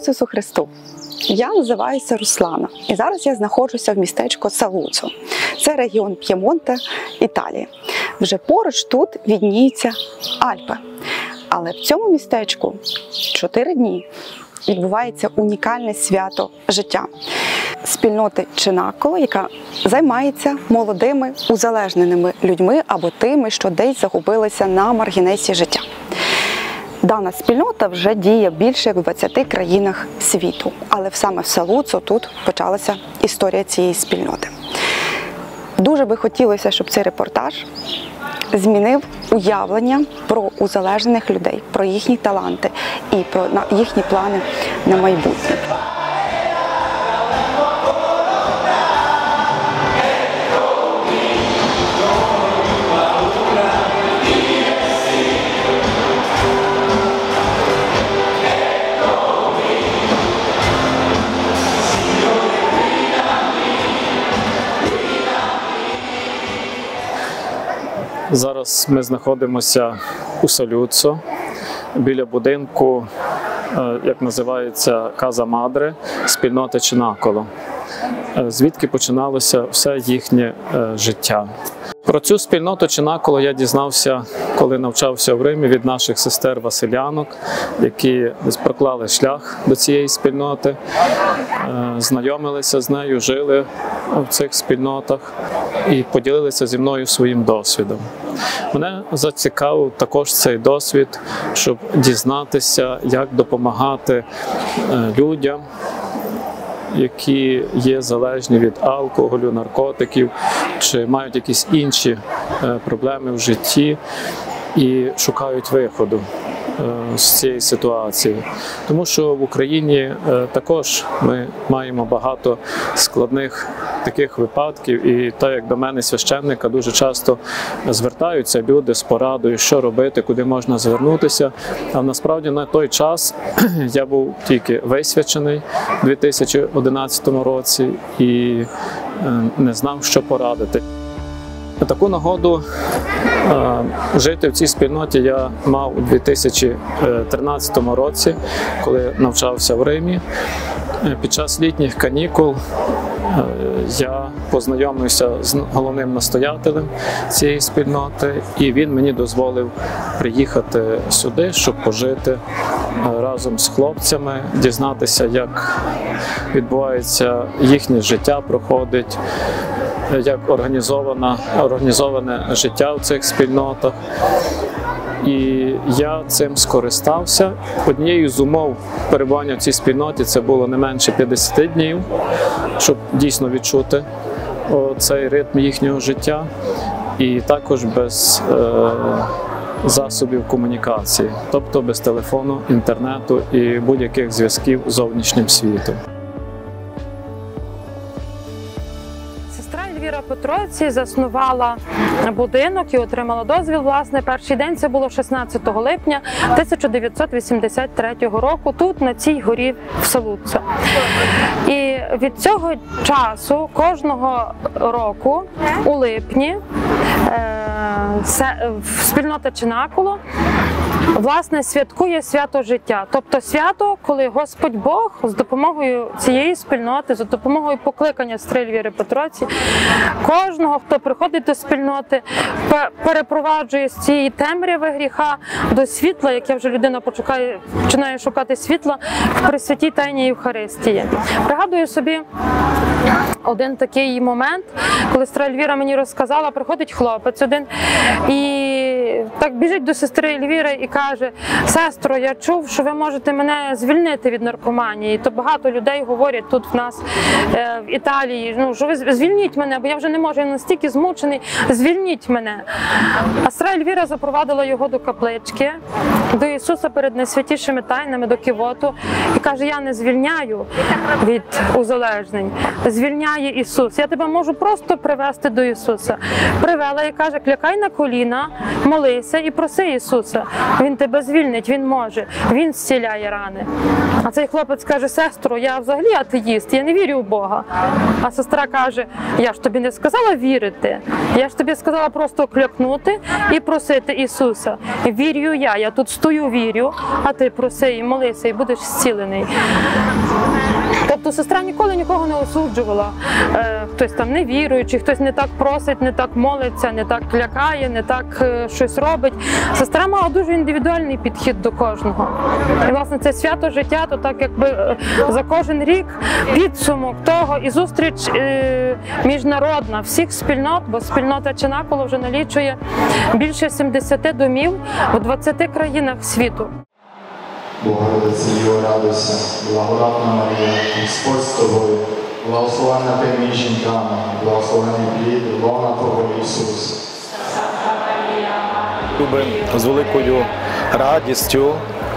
Ісусу Христу! Я називаюся Руслана і зараз я знаходжуся в містечку Салуцо. Це регіон П'ємонте, Італія. Вже поруч тут відніються Альпи. Але в цьому містечку 4 дні відбувається унікальне свято життя спільноти Ценаколо, яка займається молодими узалежненими людьми або тими, що десь загубилися на маргінесі життя. Дана спільнота вже діє більше як в 20 країнах світу, але саме в Салуцо тут почалася історія цієї спільноти. Дуже би хотілося, щоб цей репортаж змінив уявлення про узалежнених людей, про їхні таланти і про їхні плани на майбутнє. Зараз ми знаходимося у Салуцо, біля будинку, як називається, Каза Мадре, спільноти Ценаколо, звідки починалося все їхнє життя. Про цю спільноту Ценаколо я дізнався, коли навчався в Римі, від наших сестер-василянок, які проклали шлях до цієї спільноти, знайомилися з нею, жили в цих спільнотах і поділилися зі мною своїм досвідом. Мене зацікавив також цей досвід, щоб дізнатися, як допомагати людям, які є залежні від алкоголю, наркотиків, чи мають якісь інші проблеми в житті і шукають виходу з цієї ситуації. Тому що в Україні також ми маємо багато складних таких випадків, і так як до мене, священника, дуже часто звертаються люди з порадою, що робити, куди можна звернутися. А насправді на той час я був тільки висвячений у 2011 році і не знав, що порадити. Таку нагоду жити в цій спільноті я мав у 2013 році, коли навчався в Римі. Під час літніх канікул я познайомився з головним настоятелем цієї спільноти, і він мені дозволив приїхати сюди, щоб пожити разом з хлопцями, дізнатися, як відбувається їхнє життя, проходить, як організоване життя в цих спільнотах. І я цим скористався. Однією з умов перебування в цій спільноті це було не менше 50 днів, щоб дійсно відчути цей ритм їхнього життя, і також без засобів комунікації, тобто без телефону, інтернету і будь-яких зв'язків з зовнішнім світом. Ельвіра Петроці заснувала будинок і отримала дозвіл. Власне, перший день це було 16 липня 1983 року тут, на цій горі в Салуцо. І від цього часу кожного року у липні спільнота Ценаколо власне святкує свято життя. Тобто свято, коли Господь Бог з допомогою цієї спільноти, за допомогою покликання сестри Ельвіри Петроці, кожного, хто приходить до спільноти, перепроваджує з цієї темряви гріха до світла, яке вже людина починає шукати світла в Пресвятій Тайні Євхаристії. Пригадую собі один такий момент, коли сестра Ельвіра мені розказала, приходить хлопець один і так біжить до сестри Ельвіри і каже: «Сестро, я чув, що ви можете мене звільнити від наркоманії. То багато людей говорять тут в нас в Італії, ну, що ви звільніть мене, бо я вже не можу, я настільки змучений, звільніть мене». А сестра Ельвіра запровадила його до каплички, до Ісуса перед найсвятішими тайнами, до кивоту, і каже: «Я не звільняю від узалежнень, звільняє Ісус. Я тебе можу просто привести до Ісуса». Привела і каже: «Клякай на коліна, молися і проси Ісуса. Він тебе звільнить, Він може, Він зціляє рани». А цей хлопець каже: «Сестро, я взагалі атеїст, я не вірю в Бога». А сестра каже: «Я ж тобі не сказала вірити. Я ж тобі сказала просто клякнути і просити Ісуса. Вірю я тут стою, вірю, а ти проси і молися, і будеш зцілений. Тобто сестра ніколи нікого не осуджувала. Хтось там не віруючий, хтось не так просить, не так молиться, не так клякає, не так щось робить. Сестра мала дуже індивідуальний підхід до кожного. І, власне, це свято життя, то так якби за кожен рік підсумок того і зустріч міжнародна всіх спільнот, бо спільнота Чинаколо вже налічує більше 70 домів в 20 країнах світу. Богородице Діво, радуйся, благодатна Марія, Господь з тобою, благословенна ти між жінками, благословений плід лона Твого Ісус. З великою радістю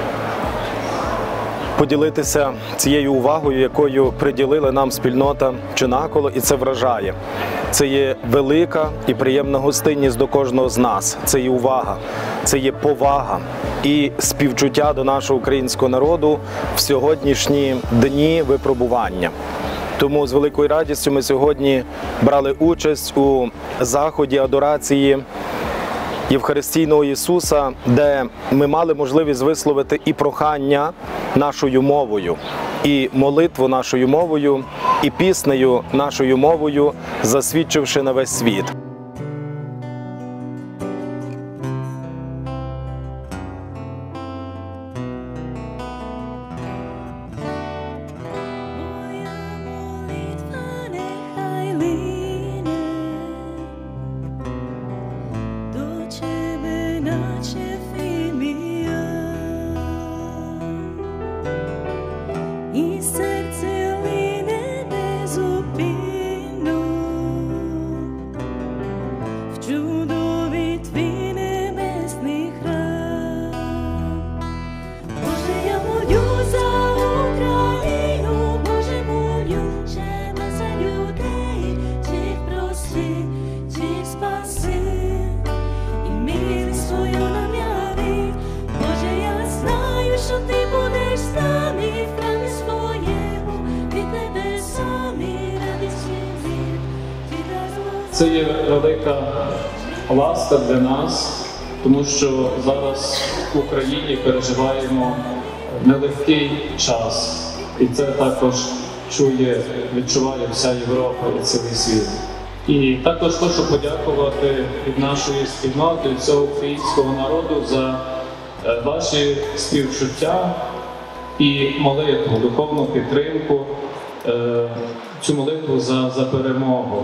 поділитися цією увагою, якою приділила нам спільнота Чинаколо, і це вражає. Це є велика і приємна гостинність до кожного з нас. Це є увага, це є повага і співчуття до нашого українського народу в сьогоднішні дні випробування. Тому з великою радістю ми сьогодні брали участь у заході адорації Євхаристійного Ісуса, де ми мали можливість висловити і прохання нашою мовою, і молитву нашою мовою, і піснею нашою мовою, засвідчивши на весь світ. І серце лине безупинно в чудовий твій небесний храм. Боже, я молю за Україну, Боже, молю, ще за людей, тих прости, тих спаси, і милість свою нам яви. Боже, я знаю, що ти будеш з нами в храмі своєму, від небесами радість і мир, ти дасть. Це є велика ласка для нас, тому що зараз в Україні переживаємо нелегкий час. І це також відчуває вся Європа і цілий світ. І також хочу подякувати від нашої спільноти, від всього українського народу за ваші співчуття і молитву, духовну підтримку, цю молитву за перемогу.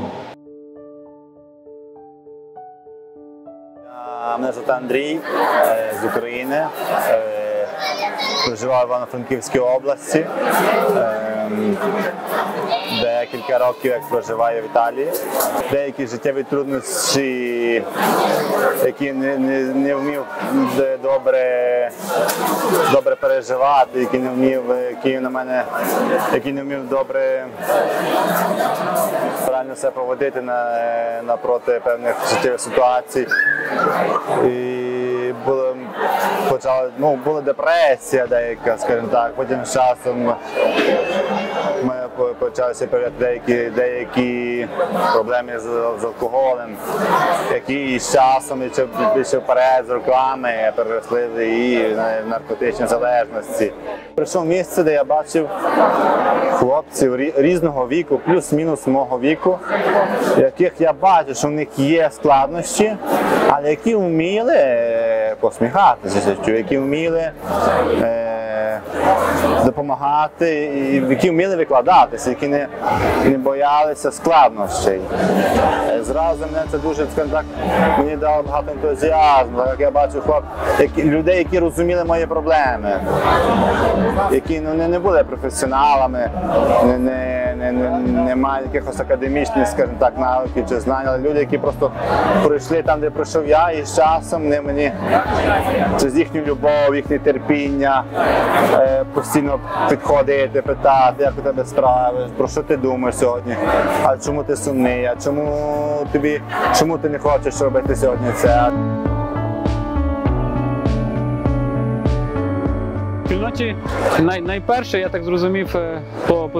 Мене звати Андрій, з України, проживаю в Івано-Франківській області, декілька років як проживаю в Італії. Деякі життєві труднощі, які не вмів добре переживати, які не вмів добре правильно себе поводити напроти певних життєвих ситуацій. І була депресія деяка, скажімо так. Потім з часом почалися появляти деякі проблеми з алкоголем, які з часом більше вперед, з роками переросли і в наркотичні залежності. Прийшов місце, де я бачив хлопців різного віку, плюс-мінус мого віку, яких я бачу, що в них є складнощі, але які вміли посміхатися, які вміли допомагати, які вміли викладатися, які не боялися складнощей. Зразу мене це дуже, скажімо так, мені дало багато ентузіазму, як я бачу людей, які розуміли мої проблеми, які не були професіоналами, не мають якихось академічних, скажімо так, навиків чи знань, але люди, які просто пройшли там, де пройшов я, і з часом мені через їхню любов, їхнє терпіння, постійно підходити, питати, як у тебе справи, про що ти думаєш сьогодні, а чому ти сумний, а чому ти не хочеш робити сьогодні це. спільноті найперше, я так зрозумів, по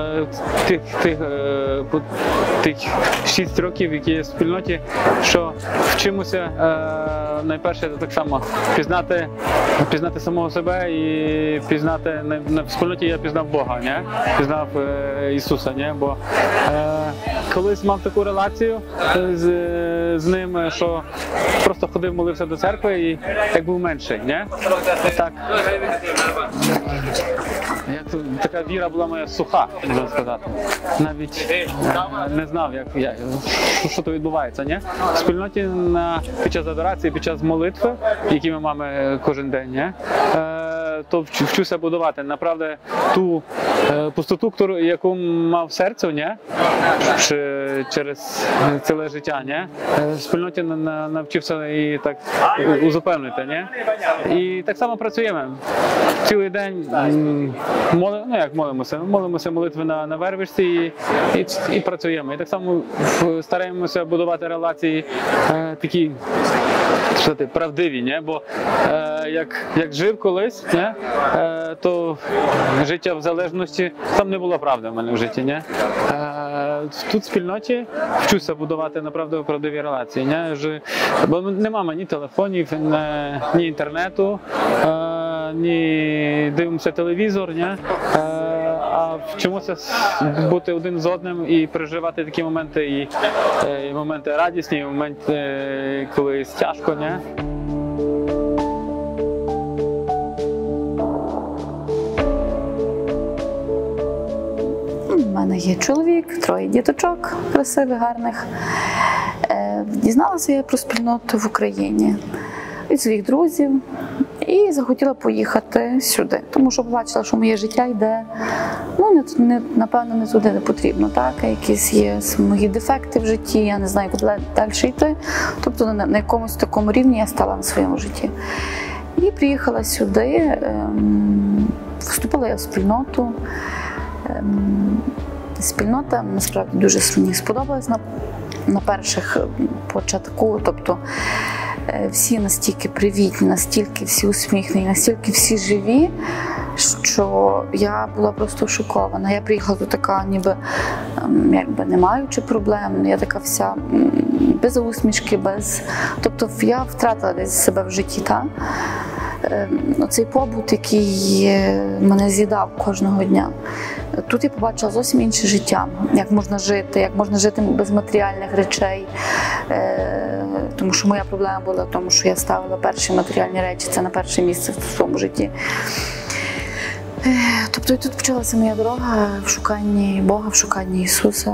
тих 6 років, які є в спільноті, що вчимося найперше так само пізнати самого себе і пізнати, в спільноті я пізнав Бога, не? Пізнав Ісуса, не? Бо колись мав таку релацію з ним, що просто ходив, молився до церкви і як був менший, не? Так. Така віра була моя суха, можна сказати. Навіть не знав, що то відбувається. Не? В спільноті під час адорації, під час молитви, які ми маємо кожен день, не? То вчуся будувати. Направду, ту пустоту, яку мав серце, не? Через ціле життя. Не? В спільноті навчився і так узупевнити. Не? І так само працюємо. Цілий день молимося молитви на вервичці і працюємо. І так само стараємося будувати релації такі правдиві, не? Бо як жив колись, не? То життя в залежності, там не було правди в мене в житті. Не? Тут в спільноті вчуся будувати направду правдиві релації. Не? Бо нема ні телефонів, ні інтернету, ні дивимося телевізор, не? А вчимося бути один з одним і переживати такі моменти, і моменти радісні, і моменти, коли тяжко. Не? У мене є чоловік, 3 діточок красивих, гарних. Дізналася я про спільноту в Україні від своїх друзів і захотіла поїхати сюди, тому що побачила, що моє життя йде, напевно, не туди не потрібно, так? Якісь є мої дефекти в житті, я не знаю, куди далі йти. Тобто на якомусь такому рівні я стала на своєму житті. І приїхала сюди, вступила я в спільноту. Спільнота, насправді, дуже мені сподобалась на перших початку, тобто всі настільки привітні, настільки всі усміхнені, настільки всі живі, що я була просто шокована. Я приїхала тут така, ніби не маючи проблем, я така вся без усмішки, тобто я втратила десь себе в житті, так? Оцей побут, який мене з'їдав кожного дня. Тут я побачила зовсім інше життя, як можна жити без матеріальних речей. Тому що моя проблема була в тому, що я ставила перші матеріальні речі, це на перше місце в своєму житті. Тобто і тут почалася моя дорога в шуканні Бога, в шуканні Ісуса.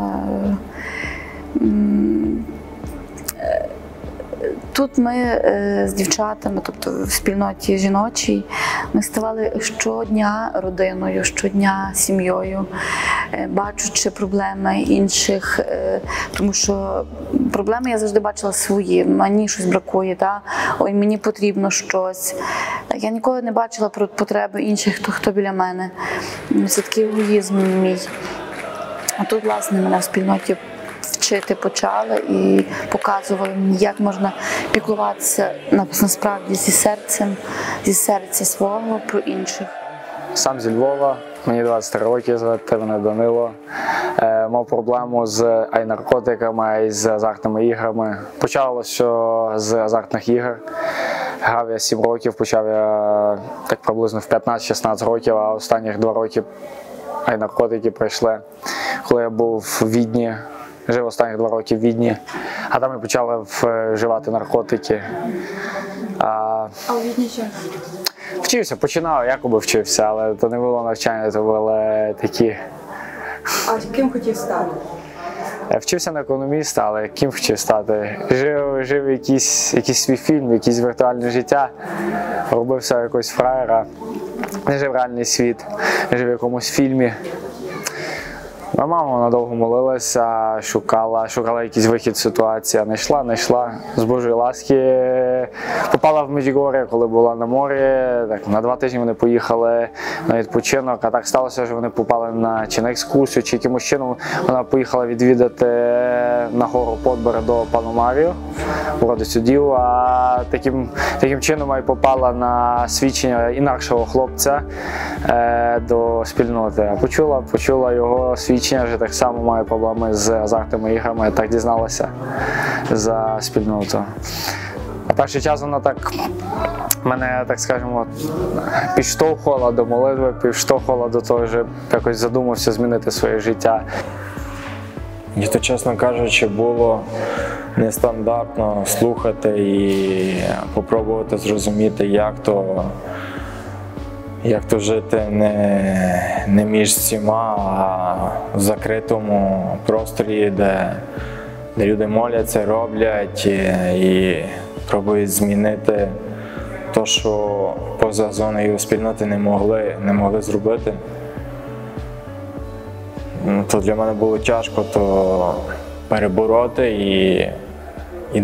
Тут ми з дівчатами, тобто в спільноті жіночій, ми ставали щодня родиною, щодня сім'єю, бачучи проблеми інших, тому що проблеми я завжди бачила свої, мені щось бракує, ой, мені потрібно щось. Я ніколи не бачила про потреби інших, хто біля мене. Це такий егоїзм мій. А тут, власне, мене в спільноті вчити почали і показували мені, як можна піклуватися насправді зі серця свого про інших. Сам зі Львова, мені 23 роки, звати мене Данило. Мав проблему з наркотиками і з азартними іграми. Почалося з азартних ігор. Грав я 7 років, почав я так приблизно в 15-16 років, а останніх 2 роки наркотики прийшли. Коли я був в Відні, жив останні 2 роки в Відні, а там я почав вживати наркотики. А у Відні що? Вчився, починав, якоби вчився, але то не було навчання, то були такі. А ким хотів стати? Я вчився на економіста, але ким хотів стати? Жив якийсь свій фільм, якесь віртуальне життя, робився якогось фраєра, не жив реальний світ, жив в якомусь фільмі. Моя мама вона довго молилася, шукала якийсь вихід з ситуації, знайшла. З Божої ласки попала в Меджугор'я, коли була на морі. Так, на 2 тижні вони поїхали на відпочинок, а так сталося, що вони попали на екскурсію, чи якимось чином вона поїхала відвідати на гору Подбер до Паномарію, вроде судів, а таким чином і попала на свідчення інакшого хлопця до спільноти. Почула його свідчення, що так само має проблеми з азартними іграми, так дізналася за спільноту. А перший час вона так мене, так скажемо, підштовхувала до молитви, підштовхувала до того, що якось задумався змінити своє життя. І то, чесно кажучи, було нестандартно слухати і спробувати зрозуміти, як то жити не між всіма, а в закритому просторі, де люди моляться, роблять і пробують змінити те, що поза зоною спільноти не могли зробити. То для мене було тяжко то перебороти і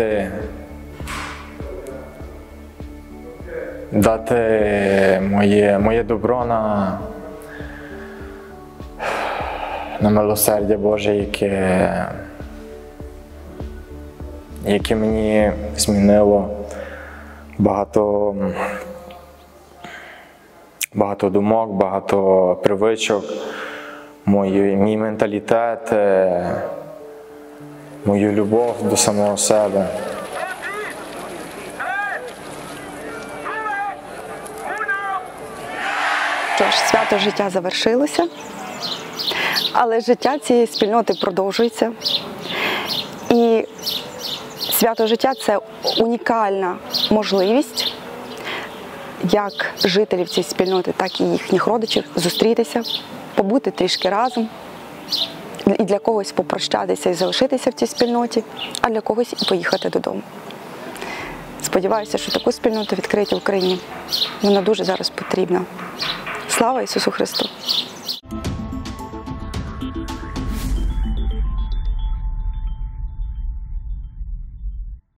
дати моє добро на милосердя Боже, яке мені змінило багато думок, багато привичок, мій менталітет, мою любов до самого себе. Тож, свято життя завершилося, але життя цієї спільноти продовжується. І свято життя – це унікальна можливість як жителів цієї спільноти, так і їхніх родичів зустрітися, побути трішки разом, і для когось попрощатися і залишитися в цій спільноті, а для когось і поїхати додому. Сподіваюся, що таку спільноту відкриють в Україні. Вона дуже зараз потрібна. Слава Ісусу Христу!